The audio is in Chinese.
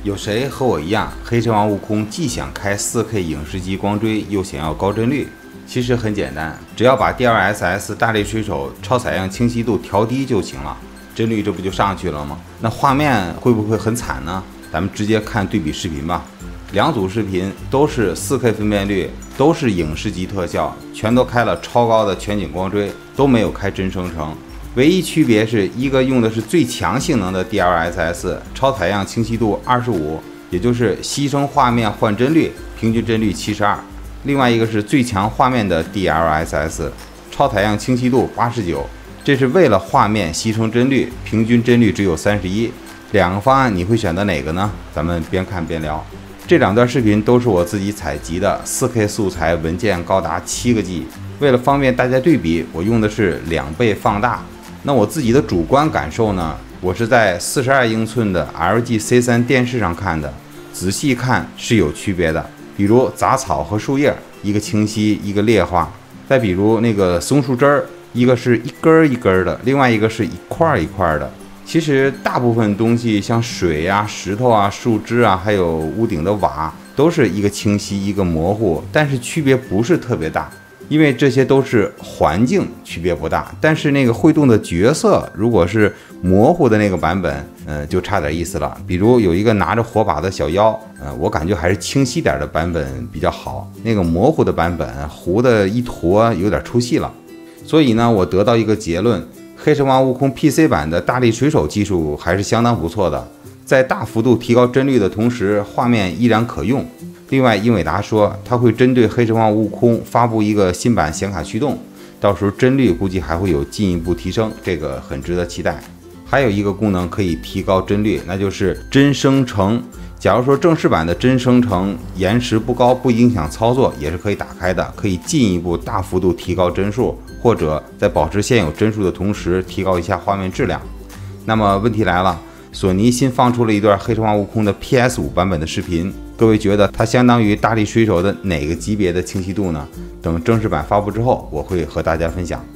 有谁和我一样，黑神话悟空既想开 4K 影视级光追，又想要高帧率？其实很简单，只要把 DLSS 大力水手超采样清晰度调低就行了，帧率这不就上去了吗？那画面会不会很惨呢？咱们直接看对比视频吧。两组视频都是 4K 分辨率，都是影视级特效，全都开了超高的全景光追，都没有开真生成。唯一区别是一个用的是最强性能的 DLSS 超采样清晰度25，也就是牺牲画面换帧率，平均帧率72。另外一个是最强画面的 DLSS 超采样清晰度89，这是为了画面牺牲帧率，平均帧率只有31。两个方案你会选择哪个呢？咱们边看边聊。这两段视频都是我自己采集的 4K 素材文件，高达7个 G。为了方便大家对比，我用的是2倍放大。那我自己的主观感受呢，我是在42英寸的 LG C3 电视上看的，仔细看是有区别的。比如杂草和树叶，一个清晰，一个劣化；再比如那个松树枝儿，一个是一根一根的，另外一个是一块一块的。其实大部分东西，像水啊、石头啊、树枝啊，还有屋顶的瓦，都是一个清晰，一个模糊，但是区别不是特别大。因为这些都是环境，区别不大，但是那个会动的角色，如果是模糊的那个版本，就差点意思了。比如有一个拿着火把的小妖，我感觉还是清晰点的版本比较好，那个模糊的版本，糊的一坨，有点出戏了。所以呢，我得到一个结论：黑神话悟空 PC 版的大力水手技术还是相当不错的，在大幅度提高帧率的同时，画面依然可用。另外，英伟达说它会针对黑神话悟空发布一个新版显卡驱动，到时候帧率估计还会有进一步提升，这个很值得期待。还有一个功能可以提高帧率，那就是帧生成。假如说正式版的帧生成延时不高，不影响操作，也是可以打开的，可以进一步大幅度提高帧数，或者在保持现有帧数的同时提高一下画面质量。那么问题来了，索尼新放出了一段黑神话悟空的 PS5 版本的视频，各位觉得它相当于大力水手的哪个级别的清晰度呢？等正式版发布之后，我会和大家分享。